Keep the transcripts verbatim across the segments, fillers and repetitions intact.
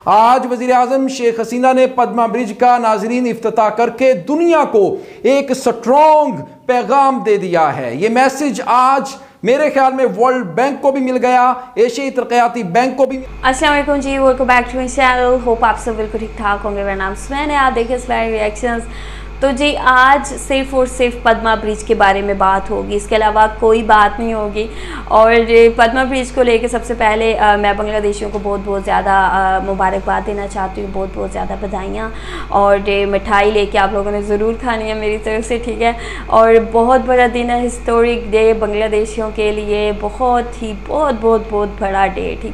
आज वजीर आजम शेख हसीना ने पद्मा ब्रिज का नाजरीन इफ्तिताह करके दुनिया को एक स्ट्रॉन्ग पैगाम दे दिया है। ये मैसेज आज मेरे ख्याल में वर्ल्ड बैंक को भी मिल गया, एशियाई तरक्याती बैंक को भी। अस्सलाम वालेकुम जी, welcome back to my channel. Hope आप सब बिल्कुल ठीक ठाक होंगे। मेरा नाम सुमैन है, आप देखिए स्लाइड रिएक्शंस। तो जी आज सिर्फ और सिर्फ पद्मा ब्रिज के बारे में बात होगी, इसके अलावा कोई बात नहीं होगी। और पद्मा ब्रिज को लेकर सबसे पहले आ, मैं बांग्लादेशियों को बहुत बहुत ज़्यादा मुबारकबाद देना चाहती हूँ, बहुत बहुत ज़्यादा बधाइयाँ। और मिठाई लेके आप लोगों ने ज़रूर खानी है मेरी तरफ से, ठीक है। और बहुत बड़ा दिन है, हिस्टोरिक डे बांग्लादेशियों के लिए, बहुत ही बहुत बहुत बहुत बड़ा डे, ठीक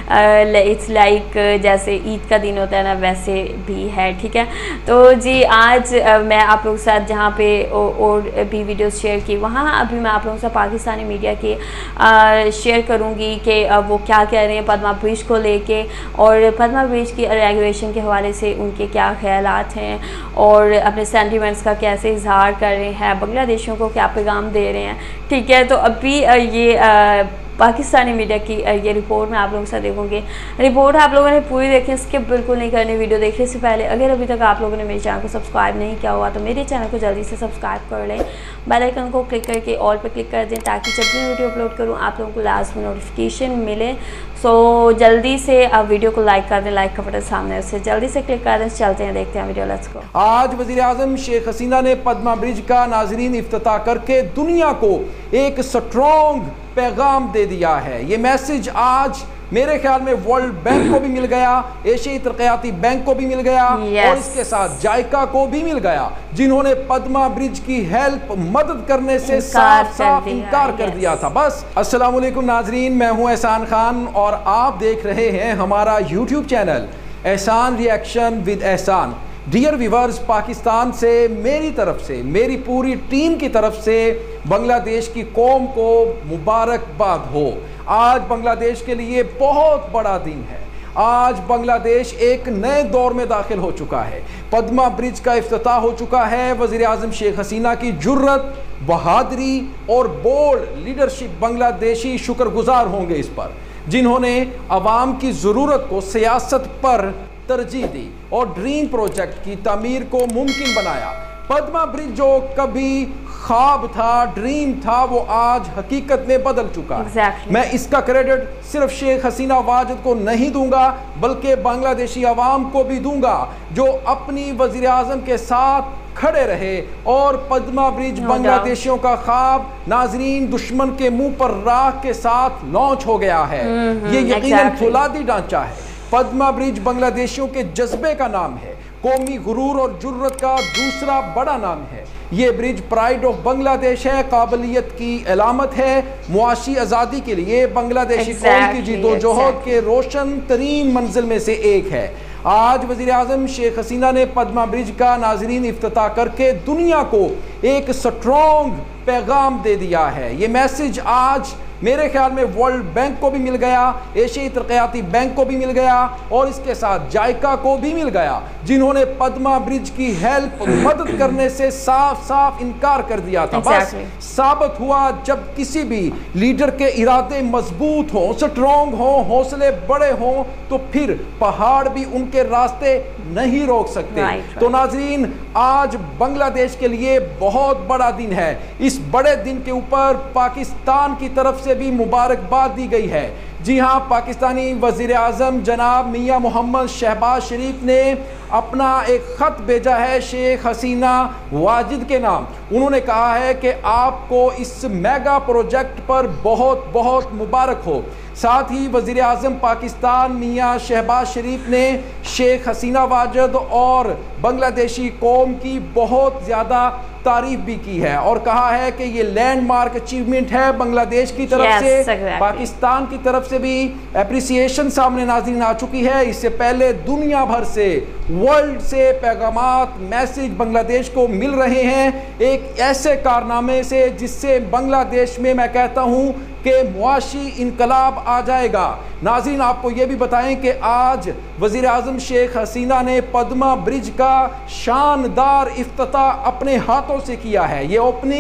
है। इट्स लाइक जैसे ईद का दिन होता है ना, वैसे भी है, ठीक है। तो जी आज आ, मैं आप लोगों के साथ जहाँ पे और भी वीडियोस शेयर की, वहाँ अभी मैं आप लोगों से पाकिस्तानी मीडिया के आ, शेयर करूँगी कि वो क्या कह रहे हैं पद्मा ब्रिज को लेके, और पद्मा ब्रिज की रेगुलेशन के हवाले से उनके क्या ख्यालात हैं, और अपने सेंटिमेंट्स का कैसे इजहार कर रहे हैं, बांग्लादेशियों को क्या पैगाम दे रहे हैं, ठीक है। तो अभी ये आ, पाकिस्तानी मीडिया की ये रिपोर्ट मैं आप लोगों के साथ देखूँगी। रिपोर्ट आप लोगों ने पूरी देखी, स्किप बिल्कुल नहीं करनी वीडियो देखने से पहले। अगर अभी तक आप लोगों ने मेरे चैनल को सब्सक्राइब नहीं किया हुआ तो मेरे चैनल को जल्दी से सब्सक्राइब कर लें, बेल आइकन को क्लिक करके ऑल पर क्लिक कर दें, ताकि जब भी वीडियो अपलोड करूँ आप लोगों को लास्ट में नोटिफिकेशन मिले। सो जल्दी से आप वीडियो को लाइक कर दें, लाइक का बटन सामने उससे जल्दी से क्लिक कर दें। चलते हैं, देखते हैं वीडियो, लेट्स गो। आज वजीर आजम शेख हसीना ने पद्मा ब्रिज का नाजरीन इफ्तिताह करके दुनिया को एक स्ट्रॉन्ग पैगाम दे दिया है। ये मैसेज आज मेरे ख्याल में वर्ल्ड बैंक को भी मिल गया, एशियाई तरक्याती बैंक को भी मिल गया, yes. और इसके साथ जायका को भी मिल गया, जिन्होंने पद्मा ब्रिज की हेल्प मदद करने से साफ साफ इनकार कर दिया था। बस अस्सलाम वालेकुम नाजरीन, मैं हूं एहसान खान और आप देख रहे हैं हमारा YouTube channel Ehsan reaction with Ehsan. Dear viewers, Pakistan से मेरी तरफ से, मेरी पूरी टीम की तरफ से बांग्लादेश की कौम को मुबारकबाद हो। आज बांग्लादेश के लिए बहुत बड़ा दिन है। आज बांग्लादेश एक नए दौर में दाखिल हो चुका है। पद्मा ब्रिज का इफ्तिताह हो चुका है। वज़ीर आज़म शेख हसीना की जुर्रत, बहादुरी और बोल्ड लीडरशिप बांग्लादेशी शुक्रगुजार होंगे इस पर, जिन्होंने अवाम की ज़रूरत को सियासत पर तरजीह दी और ड्रीम प्रोजेक्ट की तामीर को मुमकिन बनाया। पद्मा ब्रिज जो कभी ख्वाब था, ड्रीम था, वो आज हकीकत में बदल चुका है। exactly. मैं इसका क्रेडिट सिर्फ शेख हसीना वाजिद को नहीं दूंगा, बल्कि बांग्लादेशी अवाम को भी दूंगा, जो अपनी वजीर आजम के साथ खड़े रहे। और पद्मा ब्रिज no बांग्लादेशियों का ख्वाब नाजरीन दुश्मन के मुंह पर राख के साथ लॉन्च हो गया है। mm-hmm, ये यकीनन फौलादी ढांचा है। पद्मा ब्रिज बांग्लादेशियों के जज्बे का नाम है, कौमी गुरूर और जुर्रत का दूसरा बड़ा नाम है। ये ब्रिज प्राइड ऑफ बांग्लादेश है, काबिलियत की अलामत है, मुआशी आज़ादी के लिए बांग्लादेशी कौम की जीदोजहद के रोशन तरीन मंजिल में से एक है। आज वज़ीर आज़म शेख हसीना ने पद्मा ब्रिज का नाजरीन इफ्तिताह करके दुनिया को एक स्ट्रॉन्ग पैगाम दे दिया है। ये मैसेज आज मेरे ख्याल में वर्ल्ड बैंक को भी मिल गया, एशियाई तरक्याती बैंक को भी मिल गया, और इसके साथ जायका को भी मिल गया, जिन्होंने पद्मा ब्रिज की हेल्प मदद करने से साफ साफ इनकार कर दिया था। exactly. बस साबित हुआ जब किसी भी लीडर के इरादे मजबूत हों, स्ट्रॉन्ग हों, हौसले बड़े हों, तो फिर पहाड़ भी उनके रास्ते नहीं रोक सकते। right, right. तो नाजरीन, आज बांग्लादेश के लिए बहुत बड़ा दिन है। इस बड़े दिन के ऊपर पाकिस्तान की तरफ से भी मुबारकबाद दी गई है। जी हाँ, पाकिस्तानी वज़ीर आज़म जनाब मियाँ मोहम्मद शहबाज शरीफ ने अपना एक ख़त भेजा है शेख हसीना वाजिद के नाम। उन्होंने कहा है कि आपको इस मेगा प्रोजेक्ट पर बहुत बहुत मुबारक हो। साथ ही वज़ीर आज़म पाकिस्तान मियाँ शहबाज शरीफ ने शेख हसीना वाजिद और बांग्लादेशी कौम की बहुत ज़्यादा तारीफ भी की है, और कहा है कि ये लैंडमार्क अचीवमेंट है बांग्लादेश की तरफ yes, से exactly. पाकिस्तान की तरफ से भी एप्रिसिएशन सामने नाज़रीन आ चुकी है। इससे पहले दुनिया भर से, वर्ल्ड से पैगामात, मैसेज बांग्लादेश को मिल रहे हैं, एक ऐसे कारनामे से जिससे बांग्लादेश में मैं कहता हूँ कि मुआशी इनकलाब आ जाएगा। नाज़रीन, आपको ये भी बताएं कि आज वज़ीर आज़म शेख हसीना ने पद्मा ब्रिज का शानदार इफ्तिताह अपने हाथों से किया है। ये ओपनिंग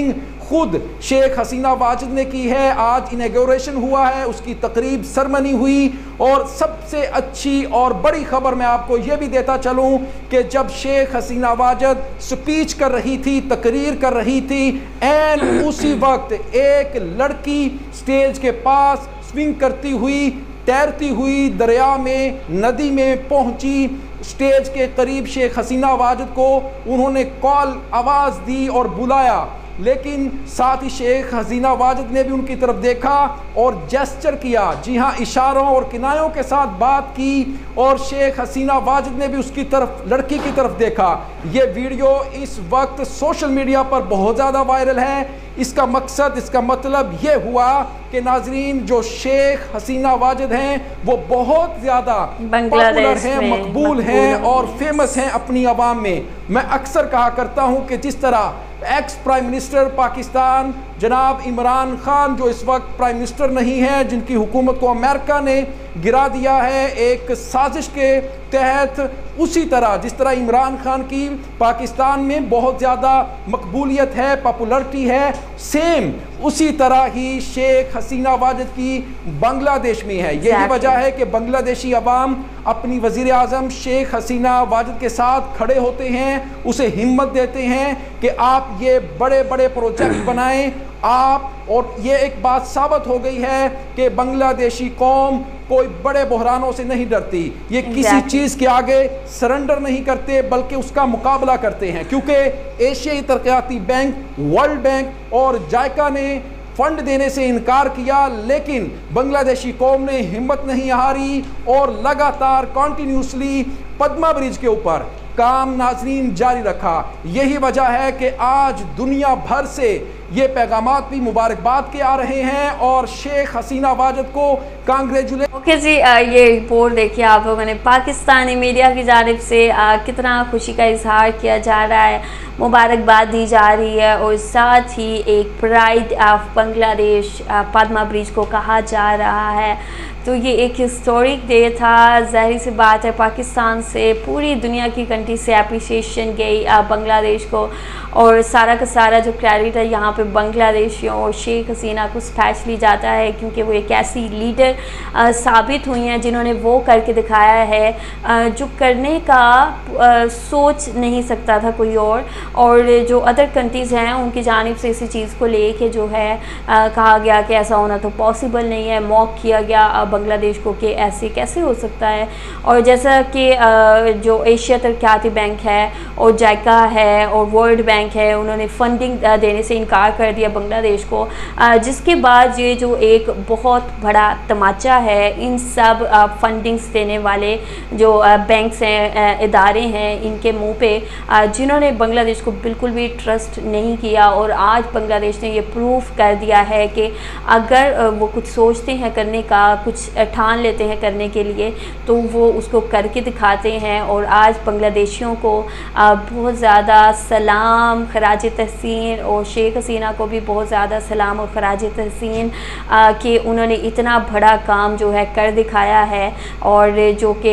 खुद शेख हसीना वाजिद ने की है। आज इनॉग्रेशन हुआ है, उसकी तकरीब सरमनी हुई। और सबसे अच्छी और बड़ी खबर मैं आपको यह भी देता चलूं कि जब शेख हसीना वाजिद स्पीच कर रही थी, तकरीर कर रही थी, एंड उसी वक्त एक लड़की स्टेज के पास स्विंग करती हुई, तैरती हुई दरिया में, नदी में पहुंची। स्टेज के करीब शेख हसीना वाजिद को उन्होंने कॉल आवाज़ दी और बुलाया, लेकिन साथ ही शेख हसीना वाजिद ने भी उनकी तरफ देखा और जेस्चर किया। जी हाँ, इशारों और किनायों के साथ बात की और शेख हसीना वाजिद ने भी उसकी तरफ, लड़की की तरफ देखा। ये वीडियो इस वक्त सोशल मीडिया पर बहुत ज़्यादा वायरल है। इसका मकसद, इसका मतलब ये हुआ कि नाजरीन, जो शेख हसीना वाजिद हैं वो बहुत ज़्यादा पॉपुलर हैं, मकबूल हैं और फेमस हैं अपनी आवाम में। मैं अक्सर कहा करता हूँ कि जिस तरह एक्स प्राइम मिनिस्टर पाकिस्तान जनाब इमरान खान, जो इस वक्त प्राइम मिनिस्टर नहीं है, जिनकी हुकूमत को अमेरिका ने गिरा दिया है एक साजिश के तहत, उसी तरह जिस तरह इमरान खान की पाकिस्तान में बहुत ज़्यादा मकबूलियत है, पॉपुलरिटी है, सेम उसी तरह ही शेख हसीना वाजिद की बांग्लादेश में है। यही वजह है कि बांग्लादेशी अवाम अपनी वज़ीर आज़म शेख हसीना वाजिद के साथ खड़े होते हैं, उसे हिम्मत देते हैं कि आप ये बड़े बड़े प्रोजेक्ट बनाएं आप। और ये एक बात साबित हो गई है कि बांग्लादेशी कौम कोई बड़े बहरानों से नहीं डरती। ये exactly. किसी चीज़ के आगे सरेंडर नहीं करते, बल्कि उसका मुकाबला करते हैं, क्योंकि एशियाई तरक्याती बैंक, वर्ल्ड बैंक और जायका ने फंड देने से इनकार किया, लेकिन बांग्लादेशी कौम ने हिम्मत नहीं हारी और लगातार कॉन्टिन्यूसली पद्मा ब्रिज के ऊपर काम नाजरीन जारी रखा। यही वजह है कि आज दुनिया भर से ये पैगामात भी मुबारकबाद के आ रहे हैं और शेख हसीना वाजिद को कांग्रेचुलेट। ओके जी, ये रिपोर्ट देखिए आप लोगों ने, पाकिस्तानी मीडिया की जानिब से आ, कितना खुशी का इजहार किया जा रहा है, मुबारकबाद दी जा रही है और साथ ही एक pride of Bangladesh Padma bridge को कहा जा रहा है। तो ये एक हिस्टोरिक डे था। ज़ाहिर सी बात है, पाकिस्तान से पूरी दुनिया की कंट्री से अप्रिसिएशन गई बांग्लादेश को, और सारा का सारा जो क्रेडिट है यहाँ पे बांग्लादेशियों और शेख हसीना को स्पेशली जाता है, क्योंकि वो एक ऐसी लीडर आ, साबित हुई हैं जिन्होंने वो करके दिखाया है आ, जो करने का आ, सोच नहीं सकता था कोई और। और जो अदर कंट्रीज़ हैं उनकी जानिब से इसी चीज़ को लेके जो है आ, कहा गया कि ऐसा होना तो पॉसिबल नहीं है, मॉक किया गया बांग्लादेश को कि ऐसे कैसे हो सकता है। और जैसा कि जो एशिया तरक्याती बैंक है और जायका है और वर्ल्ड बैंक है, उन्होंने फंडिंग देने से इनकार कर दिया बांग्लादेश को, जिसके बाद ये जो एक बहुत बड़ा तमाचा है इन सब फंडिंग्स देने वाले जो बैंक्स हैं, इदारे हैं, इनके मुंह पे, जिन्होंने बांग्लादेश को बिल्कुल भी ट्रस्ट नहीं किया। और आज बांग्लादेश ने ये प्रूफ कर दिया है कि अगर वो कुछ सोचते हैं करने का, कुछ ठान लेते हैं करने के लिए, तो वो उसको करके दिखाते हैं। और आज बांग्लादेशियों को बहुत ज़्यादा सलाम, खराज तहसीन, और शेख हसीना को भी बहुत ज़्यादा सलाम और खराज तहसीन कि उन्होंने इतना बड़ा काम जो है कर दिखाया है, और जो कि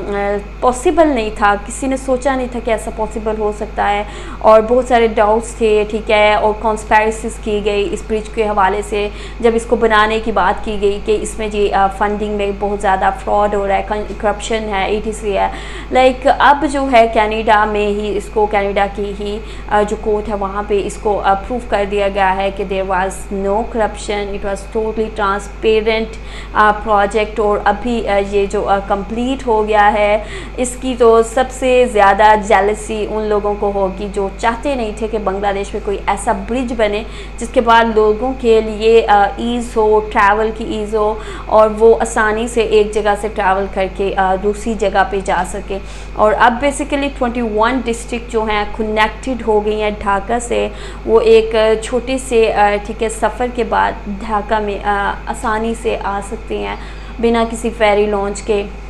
पॉसिबल नहीं था, किसी ने सोचा नहीं था कि ऐसा पॉसिबल हो सकता है। और बहुत सारे डाउट्स थे, ठीक है, और कॉन्स्पायरेसीज की गई इस ब्रिज के हवाले से, जब इसको बनाने की बात की गई कि इसमें जी फंडिंग में बहुत ज़्यादा फ्रॉड हो रहा है, करप्शन है, ई टी सी है। लाइक अब जो है कनाडा में ही इसको, कनाडा की ही जो कोर्ट है वहाँ पे इसको प्रूव कर दिया गया है कि there was no corruption, it was totally transparent project. और अभी ये जो कंप्लीट हो गया है, इसकी तो सबसे ज़्यादा जेलसी उन लोगों को होगी जो चाहते नहीं थे कि बांग्लादेश में कोई ऐसा ब्रिज बने जिसके बाद लोगों के लिए ईज़ हो, ट्रैवल की ईज़ हो, और वो आसानी से एक जगह से ट्रैवल करके दूसरी जगह पे जा सके। और अब बेसिकली इक्कीस डिस्ट्रिक्ट जो हैं कनेक्टेड हो गई हैं ढाका से। वो एक छोटे से ठीक है सफ़र के बाद ढाका में आसानी से आ सकते हैं बिना किसी फेरी लॉन्च के।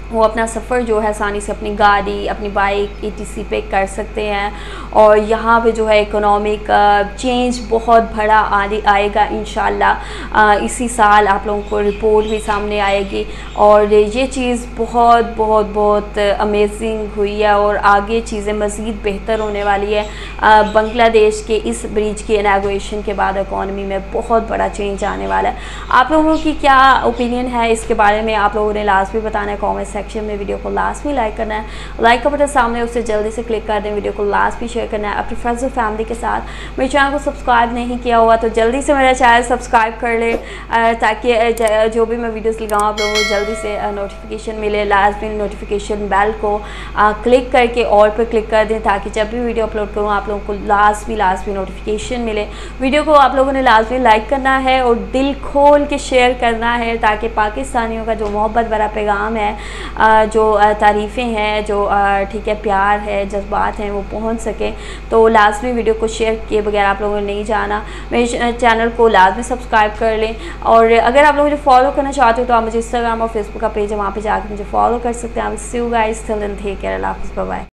वो अपना सफ़र जो है आसानी से अपनी गाड़ी, अपनी बाइक, ई टी सी पे कर सकते हैं। और यहाँ पे जो है इकोनॉमिक चेंज बहुत बड़ा आने आएगा इंशाल्लाह। इसी साल आप लोगों को रिपोर्ट भी सामने आएगी और ये चीज़ बहुत बहुत बहुत अमेजिंग हुई है और आगे चीज़ें मज़ीद बेहतर होने वाली है। बांग्लादेश के इस ब्रिज के इनागुरेशन के बाद इकॉनमी में बहुत बड़ा चेंज आने वाला है। आप लोगों की क्या ओपिनियन है इसके बारे में आप लोगों ने लास्ट में बताना है कमेंट सेक्शन में। वीडियो को लास्ट में लाइक करना है, लाइक का बटन सामने उससे जल्दी से क्लिक कर दें। वीडियो को लास्ट में शेयर करना है अपने फ्रेंड्स और फैमिली के साथ। मेरे चैनल को सब्सक्राइब नहीं किया हुआ तो जल्दी से मेरा चैनल सब्सक्राइब कर ले ताकि जो भी मैं वीडियोस लगाऊँ आप लोगों को जल्दी से नोटिफिकेशन मिले। लास्ट में नोटिफिकेशन बेल को क्लिक करके ऑल पर क्लिक कर दें ताकि जब भी वीडियो अपलोड करूँ आप लोगों को लास्ट में लास्ट में नोटिफिकेशन मिले। वीडियो को आप लोगों ने लास्ट में लाइक करना है और दिल खोल के शेयर करना है ताकि पाकिस्तानियों का जो मोहब्बत भरा पैगाम है, जो तारीफ़ें हैं, जो ठीक है प्यार है, जज्बात हैं, वो पहुंच सके। तो लाजमी वीडियो को शेयर किए बगैर आप लोगों ने नहीं जाना। मेरे चैनल को लाजमी सब्सक्राइब कर लें और अगर आप लोग मुझे फॉलो करना चाहते हो तो आप मुझे इंस्टाग्राम और फेसबुक का पेज है वहाँ पे जाकर मुझे फॉलो कर सकते हैं। I will see you guys till then take care, अल्लाह हाफ़िज़, बाय बाय।